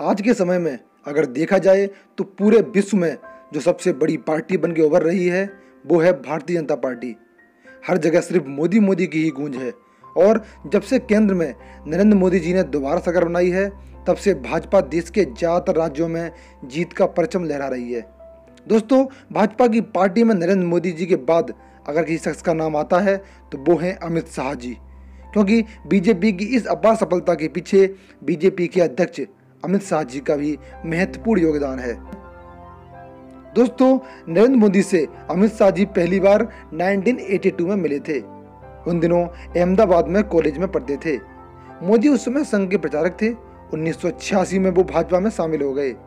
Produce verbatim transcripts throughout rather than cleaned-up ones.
आज के समय में अगर देखा जाए तो पूरे विश्व में जो सबसे बड़ी पार्टी बन के उभर रही है वो है भारतीय जनता पार्टी। हर जगह सिर्फ मोदी मोदी की ही गूंज है और जब से केंद्र में नरेंद्र मोदी जी ने दोबारा सरकार बनाई है तब से भाजपा देश के ज़्यादातर राज्यों में जीत का परचम लहरा रही है। दोस्तों, भाजपा की पार्टी में नरेंद्र मोदी जी के बाद अगर किसी शख्स का नाम आता है तो वो हैं अमित शाह जी, क्योंकि बीजेपी की इस अपार सफलता के पीछे बीजेपी के अध्यक्ष अमित शाह जी का भी महत्वपूर्ण योगदान है। दोस्तों, नरेंद्र मोदी से अमित शाह जी पहली बार उन्नीस सौ बयासी में मिले थे। उन दिनों अहमदाबाद में कॉलेज में पढ़ते थे। मोदी उस समय संघ के प्रचारक थे। उन्नीस सौ छियासी में वो भाजपा में शामिल हो गए।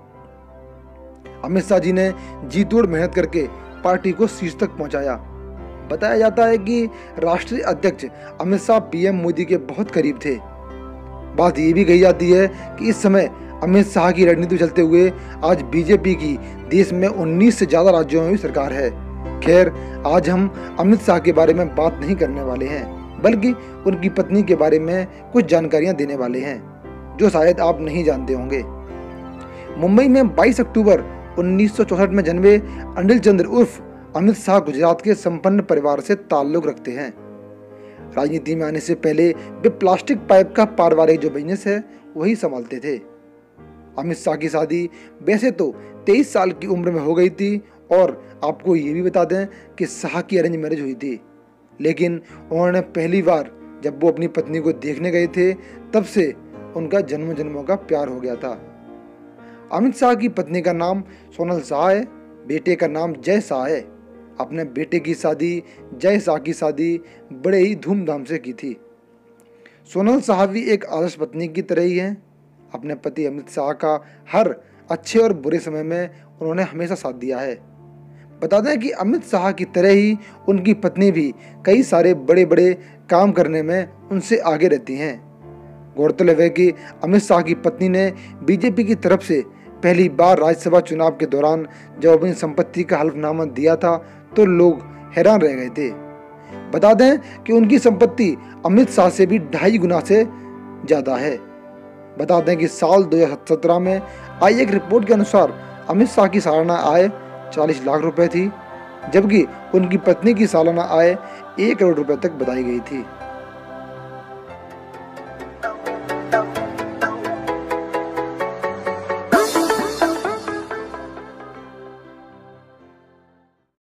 अमित शाह जी ने जी तोड़ मेहनत करके पार्टी को शीर्ष तक पहुंचाया। बताया जाता है कि राष्ट्रीय अध्यक्ष अमित शाह पीएम मोदी के बहुत करीब थे। बात ये भी कही जाती है कि इस समय अमित शाह की रणनीति चलते हुए आज बीजेपी की देश में उन्नीस से ज्यादा राज्यों में भी सरकार है। खैर, आज हम अमित शाह के बारे में बात नहीं करने वाले हैं, बल्कि उनकी पत्नी के बारे में कुछ जानकारियां देने वाले हैं जो शायद आप नहीं जानते होंगे। मुंबई में बाईस अक्टूबर उन्नीस सौ चौसठ में जन्मे अनिल चंद्र उर्फ अमित शाह गुजरात के संपन्न परिवार से ताल्लुक रखते हैं। राजनीति में आने से पहले वे प्लास्टिक पाइप का पारिवारिक जो बिजनेस है वही संभालते थे। अमित शाह की शादी वैसे तो तेईस साल की उम्र में हो गई थी और आपको ये भी बता दें कि शाह की अरेंज मैरिज हुई थी, लेकिन उन्होंने पहली बार जब वो अपनी पत्नी को देखने गए थे तब से उनका जन्म जन्मों का प्यार हो गया था। अमित शाह की पत्नी का नाम सोनल शाह है, बेटे का नाम जय शाह है। अपने बेटे की शादी जय शाह की शादी बड़े ही धूमधाम से की थी। सोनल शाह भी एक आदर्श पत्नी की तरह ही हैं। अपने पति अमित शाह का हर अच्छे और बुरे समय में उन्होंने हमेशा साथ दिया है। बता दें कि अमित शाह की तरह ही उनकी पत्नी भी कई सारे बड़े बड़े काम करने में उनसे आगे रहती हैं। गौरतलब है कि अमित शाह की पत्नी ने बीजेपी की तरफ से पहली बार राज्यसभा चुनाव के दौरान जब अपनी संपत्ति का हल्फनामा दिया था तो लोग हैरान रह गए थे। बता दें कि उनकी संपत्ति अमित शाह से भी ढाई गुना से ज़्यादा है। बता दें कि साल दो हज़ार सत्रह में आई एक रिपोर्ट के अनुसार अमित शाह की सालाना आय चालीस लाख रुपए थी, जबकि उनकी पत्नी की सालाना आय एक करोड़ रुपए तक बताई गई थी।